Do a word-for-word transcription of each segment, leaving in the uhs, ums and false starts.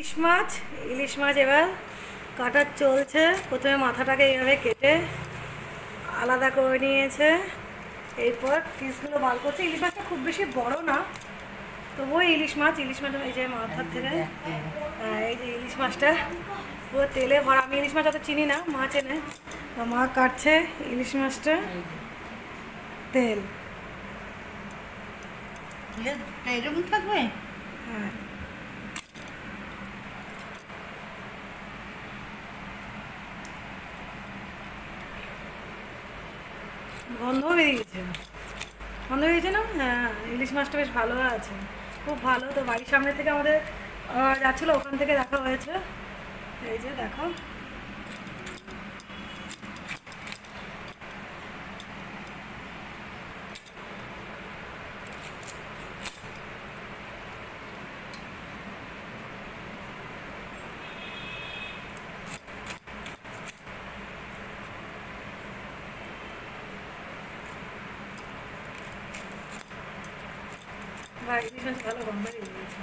ইলিশ মাছ ইলিশ মাছ এবার কাটা চলছে। প্রথমে মাথাটাকে এইভাবে কেটে আলাদা করে নিয়েছে, এরপর পিসগুলো বার করছে। ইলিশ মাছটা খুব বেশি বড় না, তবুও ইলিশ মাছ ইলিশ মাছ এই যে মাথার থেকে এই যে ইলিশ মাছটা পুরো তেলে ভরা। আমি ইলিশ মাছ অত চিনি না, মা চেনে, তো মা কাটছে ইলিশ মাছটা। তেল এরকম থাকবে। হ্যাঁ, গন্ধ বেরিয়েছে, গন্ধ বেরিয়েছে না? হ্যাঁ, ইলিশ মাছটা বেশ ভালো আছে, খুব ভালো। তো বাড়ির সামনে থেকে আমাদের যাচ্ছিলো, ওখান থেকে দেখা হয়েছে। এই যে দেখো, ভাই ইলিশ মাছ ভালো গন্ধ বেরিয়েছে।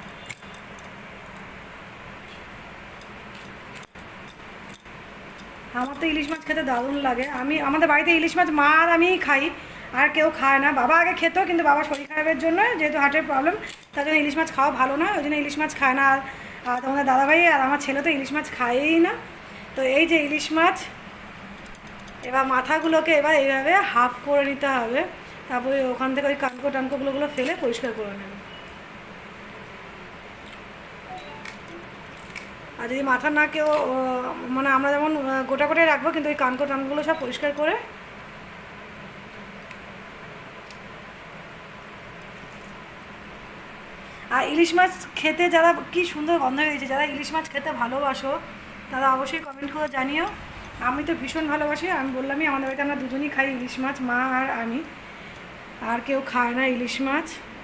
আমার তো ইলিশ মাছ খেতে দারুণ লাগে। আমি আমাদের বাড়িতে ইলিশ মাছ মা আর আমিই খাই, আর কেউ খায় না। বাবা আগে খেত, কিন্তু বাবা শরীর খারাপের জন্য, যেহেতু হার্টের প্রবলেম, তার জন্য ইলিশ মাছ খাওয়া ভালো না, ওই জন্য ইলিশ মাছ খায় না। আর তোমাদের দাদাভাই আর আমার ছেলে তো ইলিশ মাছ খায়ই না। তো এই যে ইলিশ মাছ, এবার মাথাগুলোকে এবার এইভাবে হাফ করে নিতে হবে, তারপরে ওখান থেকে ওই কানকো টানকোগুলোগুলো ফেলে পরিষ্কার করে নেবে। আর যদি মাথা না কেউ, মানে আমরা যেমন গোটা গোটাই রাখবো, কিন্তু ওই কানকো টানগুলো সব পরিষ্কার করে। আর ইলিশ মাছ খেতে যারা, কি সুন্দর গন্ধ হয়েছে, যারা ইলিশ মাছ খেতে ভালোবাসো তারা অবশ্যই কমেন্ট করে জানিও। আমি তো ভীষণ ভালোবাসি, আমি বললামই আমাদের বাড়িতে আমরা দুজনই খাই ইলিশ মাছ, মা আর আমি, আর কেউ খায় না ইলিশ মাছ।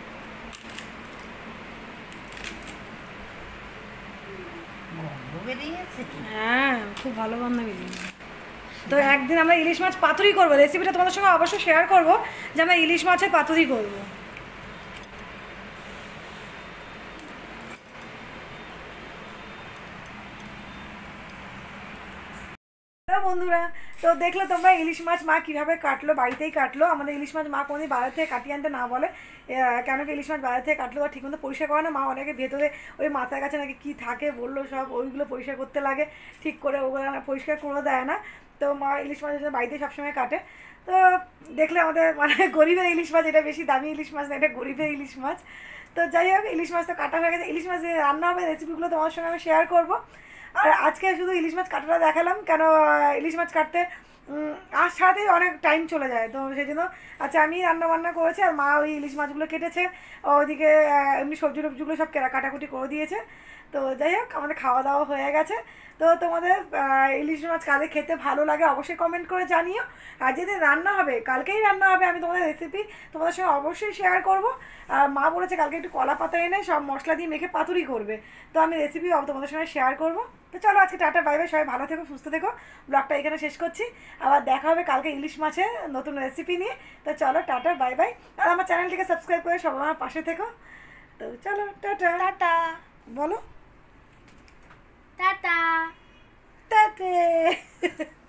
হ্যাঁ, খুব ভালো গন্ধ বেরিয়েছে। তো একদিন আমরা ইলিশ মাছ পাতুরি করবো, রেসিপিটা তোমাদের সঙ্গে অবশ্যই শেয়ার করবো, যে আমরা ইলিশ মাছের পাতুরি করবো। বন্ধুরা, তো দেখলে তোমরা ইলিশ মাছ মা কীভাবে কাটলো, বাড়িতেই কাটলো। আমাদের ইলিশ মাছ মা কোনোদিন বাইরে থেকে কাটিয়ে আনতে না বলে, কেন কি ইলিশ মাছ বাইরে থেকে কাটলো আর ঠিকমতো পরিষ্কার করে না। মা অনেকে ভেতরে ওই মাথার কাছে নাকি কী থাকে বললো, সব ওইগুলো পরিষ্কার করতে লাগে, ঠিক করে ওগুলো পরিষ্কার করে দেয় না। তো মা ইলিশ মাছ বাড়িতেই সবসময় কাটে। তো দেখলে আমাদের মানে গরিবের ইলিশ মাছ, এটা বেশি দামি ইলিশ মাছ না, এটা গরিবের ইলিশ মাছ। তো যাই হোক, ইলিশ মাছ তো কাটা হয়ে গেছে। ইলিশ মাছ রান্না হবে, রেসিপিগুলো তোমার সঙ্গে আমি শেয়ার করবো। আর আজকে শুধু ইলিশ মাছ কাটাটা দেখালাম, কেন ইলিশ মাছ কাটতে আজ সারাতেই অনেক টাইম চলে যায়, তো সেই জন্য আচ্ছা আমি রান্না বান্না করেছি, আর মা ওই ইলিশ মাছগুলো কেটেছে, ওইদিকে এমনি সবজি টবজিগুলো সব কাটাকুটি করে দিয়েছে। তো যাই হোক, আমাদের খাওয়া দাওয়া হয়ে গেছে। তো তোমাদের ইলিশ মাছ কাদের খেতে ভালো লাগে অবশ্যই কমেন্ট করে জানিও। আর যেদিন রান্না হবে, কালকেই রান্না হবে, আমি তোমাদের রেসিপি তোমাদের সঙ্গে অবশ্যই শেয়ার করবো। আর মা বলেছে কালকে একটু কলা পাতা এনে সব মশলা দিয়ে মেখে পাতুরি করবে, তো আমি রেসিপি তোমাদের সঙ্গে শেয়ার করবো। তো চলো আজকে টাটা বাই বাই, সবাই ভালো থেকো, সুস্থ থেকো। ব্লগটা এখানে শেষ করছি, আবার দেখা হবে কালকে ইলিশ মাছের নতুন রেসিপি নিয়ে। তো চলো টাটা বাই বাই, আর আমার চ্যানেলটিকে সাবস্ক্রাইব করে সবাই আমার পাশে থেকো। তো চলো টাটা টাটা বলো, টাটা টাটা।